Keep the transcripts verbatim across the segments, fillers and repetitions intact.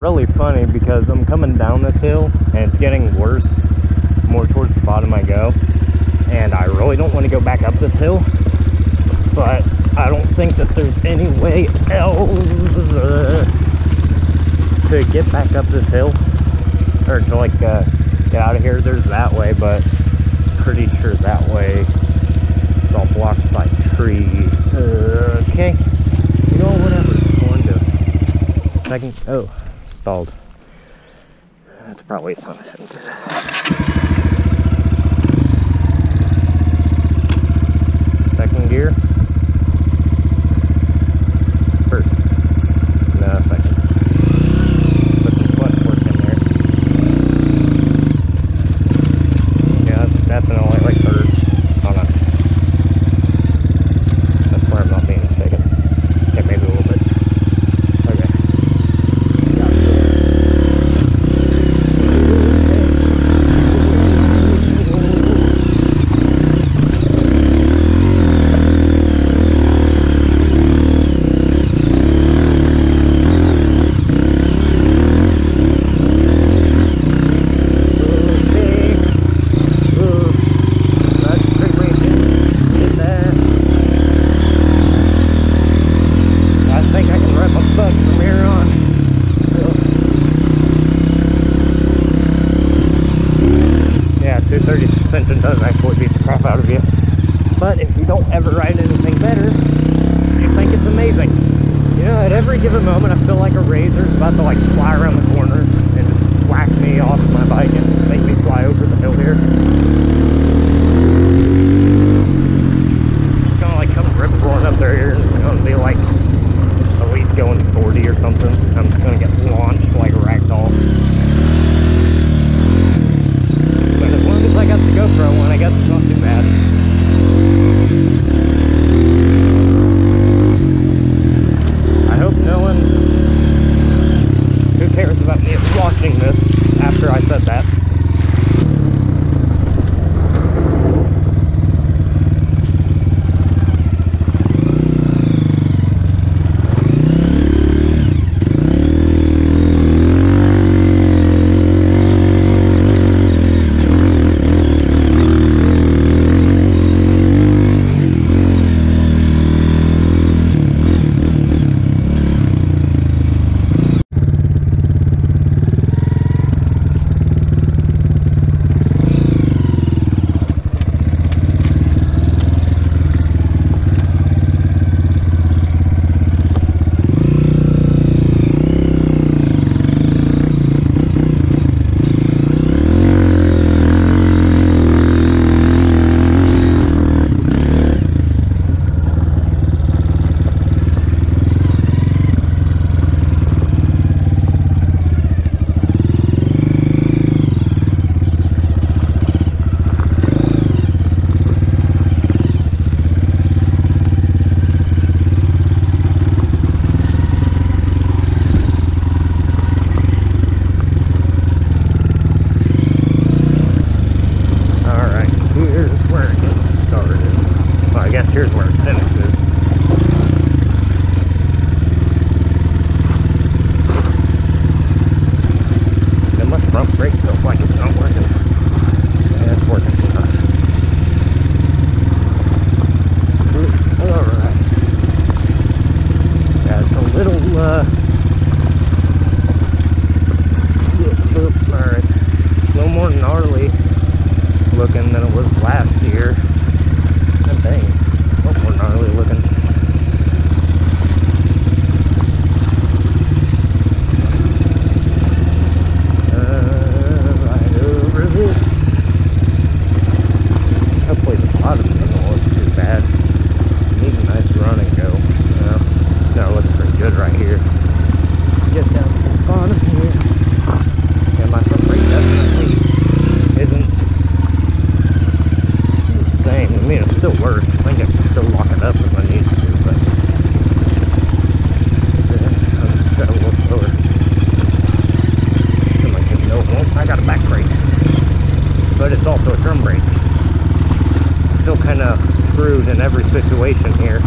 really funny because I'm coming down this hill and it's getting worse more towards the bottom I go, and I really don't want to go back up this hill, but I don't think that there's any way else uh, to get back up this hill, or to like uh, get out of here. There's that way, but pretty sure that way is all blocked by trees. Uh, okay, you know, whatever. One go. Second. Oh, stalled. That's probably a sign I shouldn't do this. Second gear. First. No, second. Put some clutch work in there. Yeah, that's definitely like third. Hold on. I swear I'm not being mistaken. Okay, maybe a little bit. Okay. two thirty suspension does actually beat the crap out of you, but if you don't ever ride anything better, you think it's amazing. You know, at every given moment I feel like a razor's about to like fly around the corner and just whack me off my bike and make me fly over the hill here. It's gonna like come rip roaring up there here, and it's gonna be like at least going forty or something. I'm just gonna get launched like a ragdoll. As long as I got the GoPro one, I guess it's not too bad. I hope no one who cares about me is watching this after I said that. Here's where it finishes. And my front brake feels like it's not working. Yeah, it's working for us. Alright. Yeah, it's a little, uh... alright. A little more gnarly looking than it was last year. God dang. More gnarly looking. Uh, right over this. Hopefully the bottom doesn't look too bad. Need a nice run and go. Uh, no, it looks pretty good right here. Let's get down to the bottom here. Yeah, my front brake definitely isn't the same. I mean, it still works. I think I can still lock it up if I need to, but yeah, I'll just go a little slower. I'm like, no, it won't. I got a back brake, but it's also a drum brake. I feel kind of screwed in every situation here.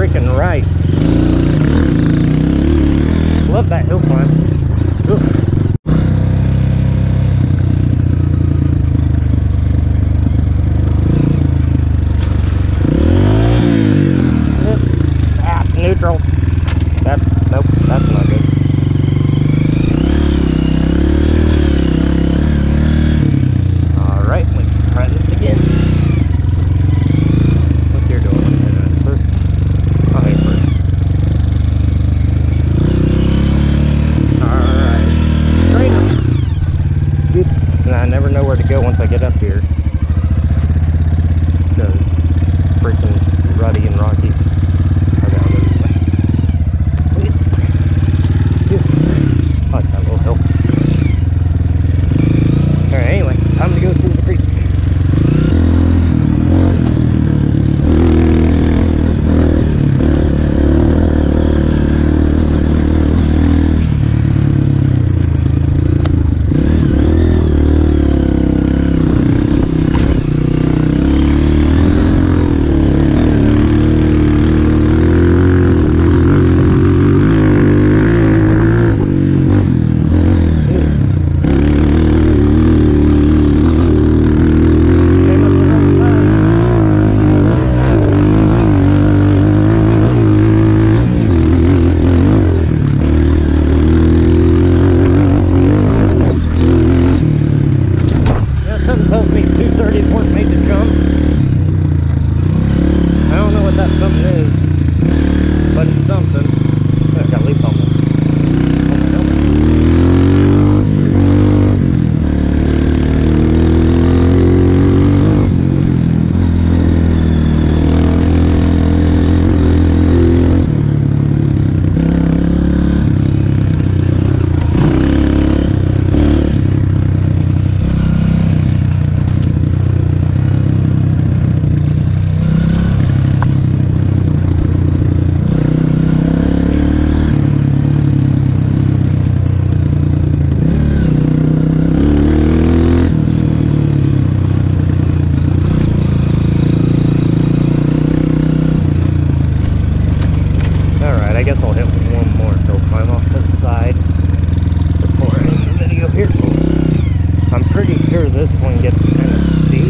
freaking right. Love that hill climb. Ooh. Ah, neutral. That, nope, that's not good. Alright, let's try this again. What you're doing? First? Oh, hey, first. Alright. Straight up. And I never know where to go once I get up here. Because it's freaking ruddy and rocky. I gotta go this way. I like that little hill. Alright, anyway, time to go through the creek. Something tells me two thirties weren't made to jump. I don't know what that something is, but it's something. Oh, I got leaf on me. On my helmet. I guess I'll hit one more hill climb off to the side before I end the video here. I'm pretty sure this one gets kind of steep.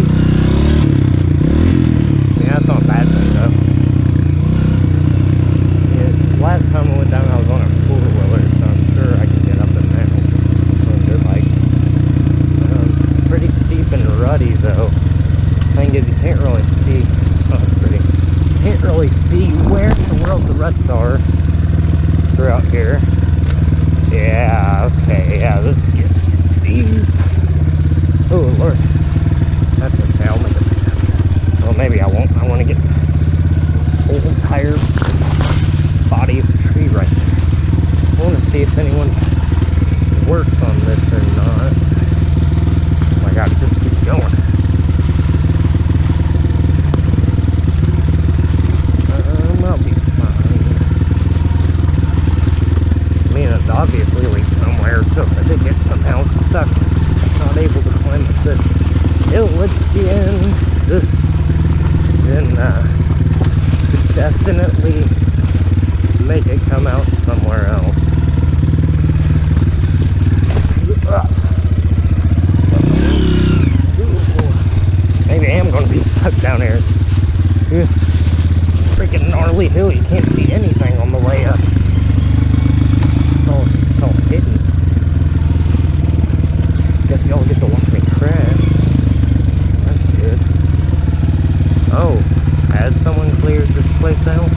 Yeah, that's not a bad thing though. Yeah, last time I went down I was on a four-wheeler, so I'm sure I can get up in that on a good bike. Um, it's pretty steep and ruddy though. Thing is, you can't really see. Oh, it's pretty. You can't really see where in the world the ruts are throughout here. Yeah, okay, yeah, this gets steep. Oh, Lord. That's okay, I'll make it. Well, maybe I won't. I want to get the whole entire body of the tree right there. I want to see if anyone's worked on this or not. Oh my God, it just keeps going. Obviously lead somewhere, so if I did get somehow stuck, not able to climb up this hill again, then uh, could definitely make it come out somewhere else. Maybe I am going to be stuck down here. Freaking gnarly hill, you can't see anything on the way up. It's all hidden. Guess y'all get to watch me crash. That's good. Oh, has someone cleared this place out?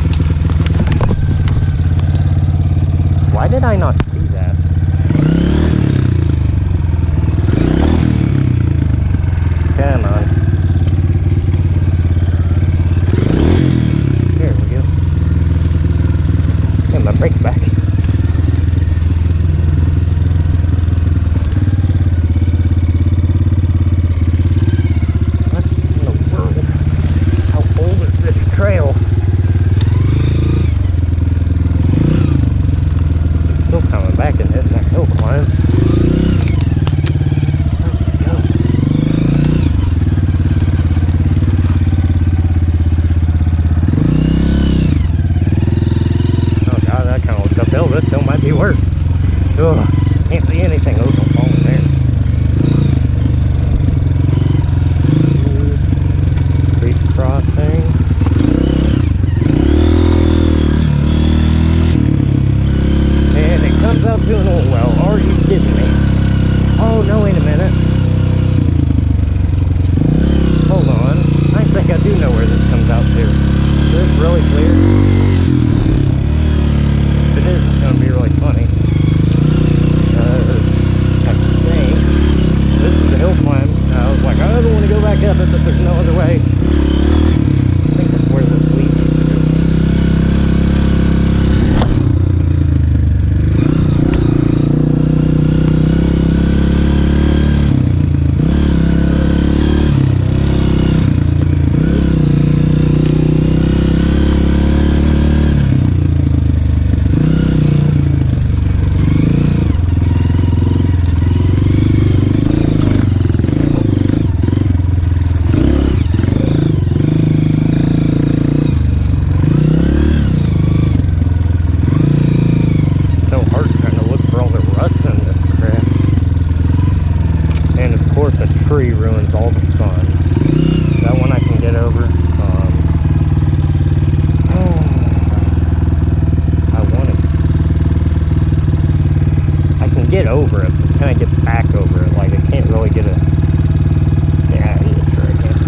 Why did I not see that? Come on. Here we go. Get my brakes back. Trail. It's still kind of uphill, this hill might be worse. Ugh, can't see anything. Oh, don't fall in there. Creek crossing. And it comes out to an old well. Are you kidding me? Oh, no, wait a minute. Hold on. I think I do know where this comes out to. Is this really clear? If it is, it's going to be really funny. Because I think this is a hill climb. I was like, I don't want to go back up it, but there's no other way. I think that's where this leads to. Tree ruins all the fun. That one I can get over. Um, I want to. I can get over it, but can I get back over it? Like, I can't really get a. Yeah, yeah, sure I can.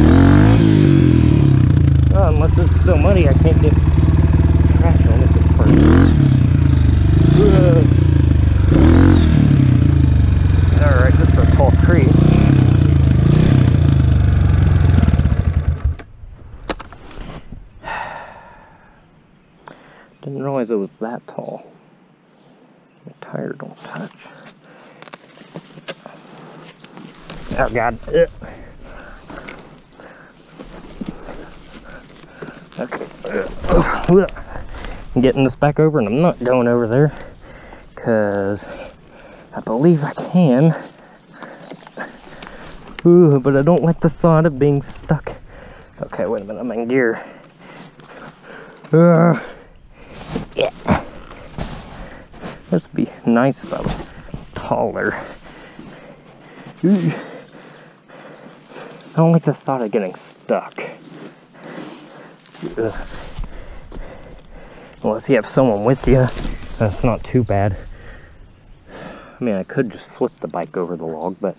Oh, unless this is so muddy, I can't get traction on this part. Alright, this is a tall tree. Didn't realize it was that tall. My tire don't touch. Oh God. Ugh. Okay. Ugh. I'm getting this back over, and I'm not going over there because I believe I can. Ooh, but I don't like the thought of being stuck. Okay, wait a minute. I'm in gear. Ugh. Yeah. This would be nice if I was taller. Ooh. I don't like the thought of getting stuck. Ugh. Unless you have someone with you, that's not too bad. I mean, I could just flip the bike over the log, but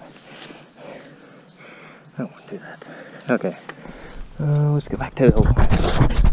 I don't want to do that. Okay, uh, let's get back to the hill.